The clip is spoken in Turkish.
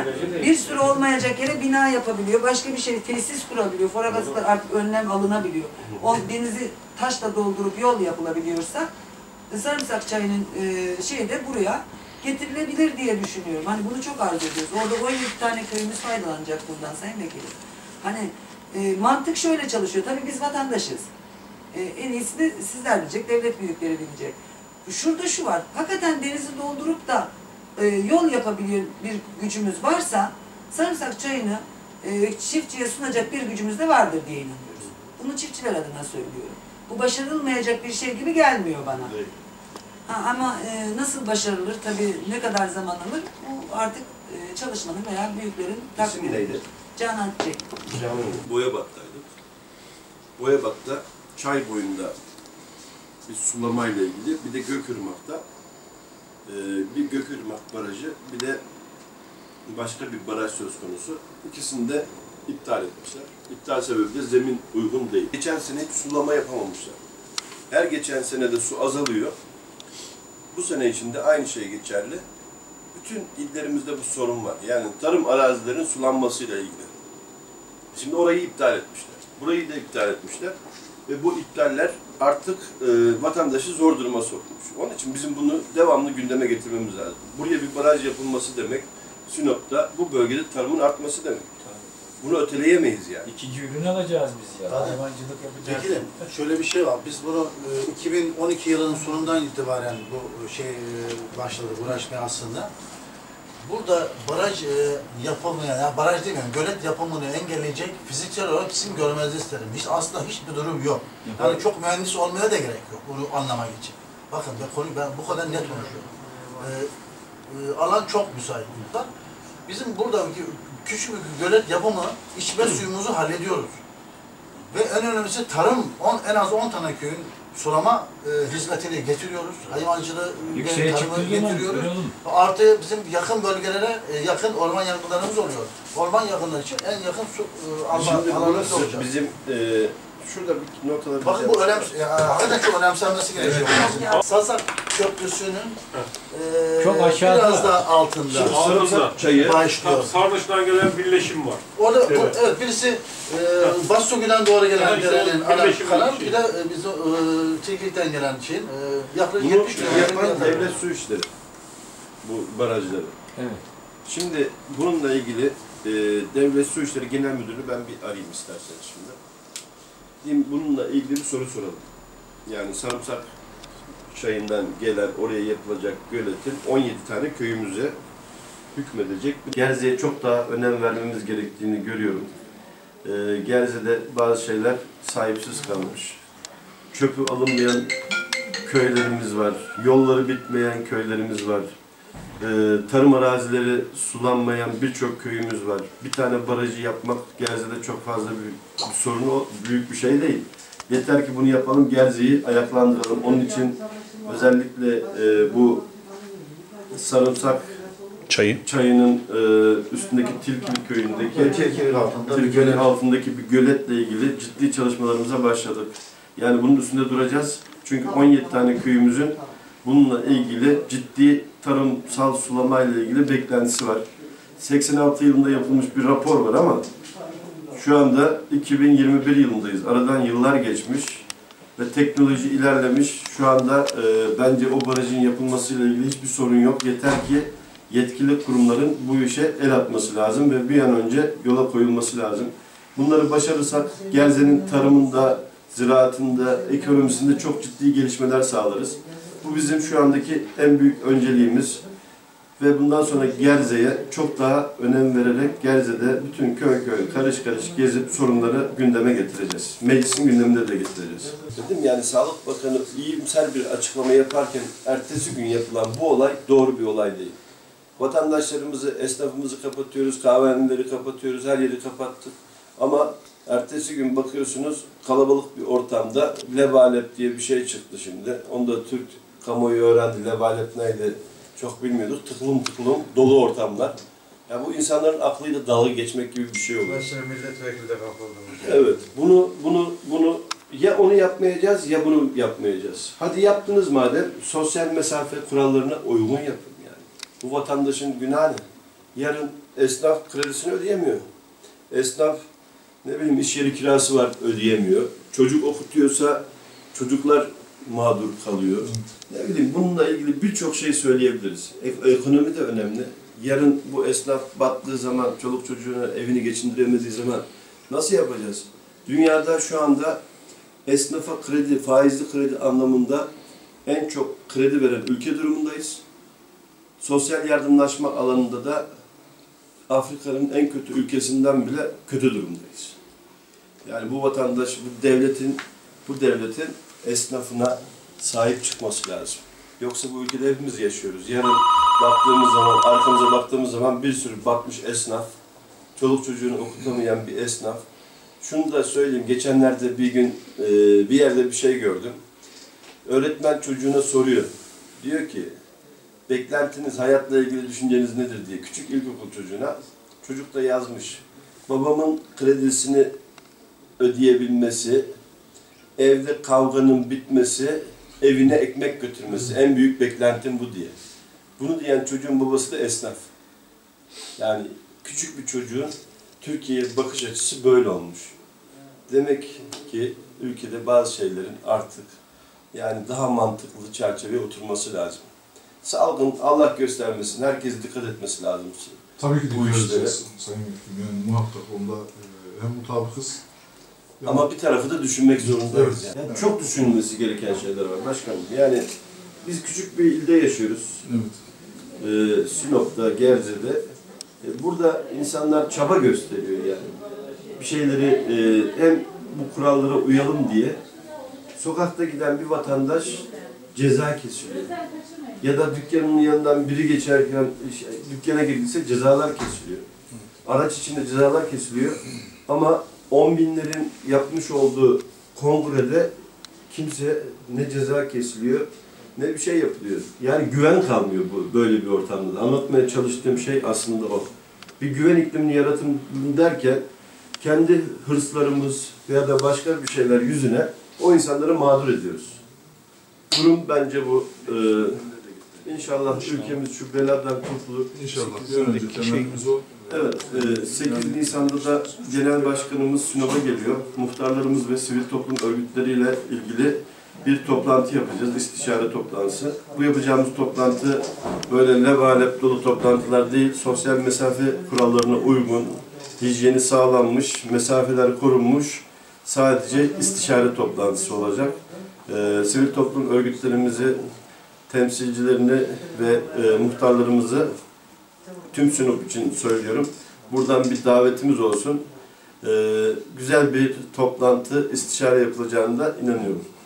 Bir sürü olmayacak yere bina yapabiliyor, başka bir şey tesis kurabiliyor, foragazlıklar artık önlem alınabiliyor. O denizi taşla doldurup yol yapılabiliyorsa Sarımsak çayının şeyi de buraya getirilebilir diye düşünüyorum. Hani bunu çok arzu ediyoruz. Orada 17 tane köyümüz faydalanacak bundan Sayın Vekilim. Hani mantık şöyle çalışıyor. Tabii biz vatandaşız. En iyisi de sizler bilecek, devlet büyükleri bilecek. Şurada şu var. Hakikaten denizi doldurup da yol yapabiliyor bir gücümüz varsa Sarımsak çayını çiftçiye sunacak bir gücümüz de vardır diye inanıyoruz. Bunu çiftçiler adına söylüyorum. Bu başarılmayacak bir şey gibi gelmiyor bana. Ama nasıl başarılır, tabii ne kadar zaman alır, bu artık çalışmanın veya büyüklerin takdiridir. Canan Çek. Boyabat'taydık. Boyabat'ta çay boyunda bir sulamayla ilgili, bir de Gökırmak'ta bir Gökırmak barajı, bir de başka bir baraj söz konusu. İkisini de iptal etmişler. İptal sebebi de zemin uygun değil. Geçen sene hiç sulama yapamamışlar. Her geçen sene de su azalıyor. Bu sene içinde aynı şey geçerli. Bütün illerimizde bu sorun var. Yani tarım arazilerin sulanmasıyla ilgili. Şimdi orayı iptal etmişler. Burayı da iptal etmişler. Ve bu iptaller artık vatandaşı zor duruma sokmuş. Onun için bizim bunu devamlı gündeme getirmemiz lazım. Buraya bir baraj yapılması demek, Sinop'ta bu bölgede tarımın artması demek. Bunu öteleyemeyiz yani. İkinci ürün alacağız biz ya. Hayvancılık yapacağız. Vekilim, şöyle bir şey var. Biz bunu 2012 yılının sonundan itibaren bu şey başladı, uğraşmaya aslında. Burada baraj yapılmayan, yani baraj değil yani gölet yapımını engelleyecek fiziksel olarak bizim görmenizi isterim. Aslında hiçbir durum yok. Yani çok mühendis olmaya da gerek yok bunu anlamak için. Bakın ben bu kadar net konuşuyorum. Alan çok müsait burada. Bizim buradaki küçük bir gölet yapımı içme suyumuzu hallediyoruz. Ve en önemlisi tarım, en az 10 tane köyün sulama hizmetini getiriyoruz. Hayvancılığı ve tarımı getiriyoruz. Artı bizim yakın bölgelere yakın orman yangınlarımız oluyor. Orman yangınları için en yakın su alanımız olacak. Bizim şurada bir not alabileceğim. Bakın bu hakikaten çok önemsenmesi gerekiyor. Sarımsak Köprüsü'nün çok aşağıda, biraz daha altında. Sarımsak çayı başlıyor. Sarnıç'tan gelen birleşim var. Orada evet birisi Bassogül'den doğru gelen derenin ana kanal, bir de biz Tilkilik'ten gelen şeyin yaklaşık 70 yapan devlet su işleri. Bu barajları. Evet. Şimdi bununla ilgili Devlet Su İşleri Genel Müdürü ben bir arayayım isterseniz şimdi. Bununla ilgili bir soru soralım. Yani Sarımsak çayından gelen oraya yapılacak göletin 17 tane köyümüze hükmedecek. Gerze'ye çok daha önem vermemiz gerektiğini görüyorum. Gerze'de bazı şeyler sahipsiz kalmış. Çöpü alınmayan köylerimiz var. Yolları bitmeyen köylerimiz var. Tarım arazileri sulanmayan birçok köyümüz var. Bir tane barajı yapmak Gerze'de çok fazla bir sorun, büyük bir şey değil. Yeter ki bunu yapalım, Gerze'yi ayaklandıralım. Onun için özellikle bu Sarımsak çayının üstündeki Tilkili köyündeki Tilkili altındaki bir göletle ilgili ciddi çalışmalarımıza başladık. Yani bunun üstünde duracağız. Çünkü 17 tane köyümüzün bununla ilgili ciddi tarımsal sulama ile ilgili beklentisi var. 86 yılında yapılmış bir rapor var ama şu anda 2021 yılındayız. Aradan yıllar geçmiş ve teknoloji ilerlemiş. Şu anda bence o barajın yapılmasıyla ilgili hiçbir sorun yok. Yeter ki yetkili kurumların bu işe el atması lazım ve bir an önce yola koyulması lazım. Bunları başarırsak Gerze'nin tarımında, ziraatında, ekonomisinde çok ciddi gelişmeler sağlarız. Bu bizim şu andaki en büyük önceliğimiz ve bundan sonra Gerze'ye çok daha önem vererek Gerze'de bütün köy karış karış gezip sorunları gündeme getireceğiz. Meclisin gündeminde de getireceğiz. Dedim yani Sağlık Bakanı iyimser bir açıklama yaparken ertesi gün yapılan bu olay doğru bir olay değil. Vatandaşlarımızı, esnafımızı kapatıyoruz, kahvehaneleri kapatıyoruz, her yeri kapattık. Ama ertesi gün bakıyorsunuz kalabalık bir ortamda lebalep diye bir şey çıktı şimdi. Onu da Türk kamuoyu öğrendi. Lebalep neydi çok bilmiyorduk. Tıklım tıklım dolu ortamlar. Yani bu insanların aklıyla dalga geçmek gibi bir şey oluyor. Mesela milletvekili de kapıldı. Evet. Bunu ya onu yapmayacağız ya bunu yapmayacağız. Hadi yaptınız madem sosyal mesafe kurallarına uygun yapın yani. Bu vatandaşın günahı ne? Yarın esnaf kredisini ödeyemiyor. Esnaf ne bileyim iş yeri kirası var ödeyemiyor. Çocuk okutuyorsa çocuklar mağdur kalıyor. Ne bileyim bununla ilgili birçok şey söyleyebiliriz. Ekonomi de önemli. Yarın bu esnaf battığı zaman, çoluk çocuğuna evini geçindiremediği zaman nasıl yapacağız? Dünyada şu anda esnafa kredi, faizli kredi anlamında en çok kredi veren ülke durumundayız. Sosyal yardımlaşma alanında da Afrika'nın en kötü ülkesinden bile kötü durumdayız. Yani bu vatandaş, bu devletin esnafına sahip çıkması lazım. Yoksa bu ülkede hepimiz yaşıyoruz. Yarın baktığımız zaman, arkamıza baktığımız zaman bir sürü batmış esnaf, çoluk çocuğunu okutamayan bir esnaf. Şunu da söyleyeyim, geçenlerde bir gün bir yerde bir şey gördüm. Öğretmen çocuğuna soruyor. Diyor ki, beklentiniz, hayatla ilgili düşünceniz nedir diye küçük ilkokul çocuğuna. Çocuk da yazmış. Babamın kredisini ödeyebilmesi, evde kavganın bitmesi, evine ekmek götürmesi. En büyük beklentim bu diye. Bunu diyen çocuğun babası da esnaf. Yani küçük bir çocuğun Türkiye'ye bakış açısı böyle olmuş. Demek ki ülkede bazı şeylerin artık yani daha mantıklı çerçeveye oturması lazım. Salgın Allah göstermesin, herkes dikkat etmesi lazım. Tabii ki bu dikkat işlere. edeceğiz Sayın Vekilim. Yani muhakkak onda hem mutabıkız. Ama bir tarafı da düşünmek zorundayız. Evet. Yani çok düşünülmesi gereken şeyler var başkanım. Yani biz küçük bir ilde yaşıyoruz. Evet. Sinop'ta, Gerze'de. Burada insanlar çaba gösteriyor yani. Bir şeyleri hem bu kurallara uyalım diye sokakta giden bir vatandaş ceza kesiliyor. Ya da dükkanın yanından biri geçerken dükkana girdiyse cezalar kesiliyor. Araç içinde cezalar kesiliyor. Ama 10 binlerin yapmış olduğu kongrede kimse ne ceza kesiliyor ne bir şey yapılıyor. Yani güven kalmıyor böyle bir ortamda. Anlatmaya çalıştığım şey aslında o. Bir güven iklimini yaratım derken kendi hırslarımız veya da başka bir şeyler yüzüne o insanları mağdur ediyoruz. Durum bence bu. İnşallah ülkemiz şu beladan kurtulur. İnşallah. Bir an önce temennimiz o. Evet, 8 Nisan'da da Genel Başkanımız Sinop'a geliyor. Muhtarlarımız ve sivil toplum örgütleriyle ilgili bir toplantı yapacağız, istişare toplantısı. Bu yapacağımız toplantı böyle levalep dolu toplantılar değil, sosyal mesafe kurallarına uygun, hijyeni sağlanmış, mesafeler korunmuş, sadece istişare toplantısı olacak. Sivil toplum örgütlerimizi, temsilcilerini ve muhtarlarımızı tüm Sinop için söylüyorum. Buradan bir davetimiz olsun. Güzel bir toplantı, istişare yapılacağına inanıyorum.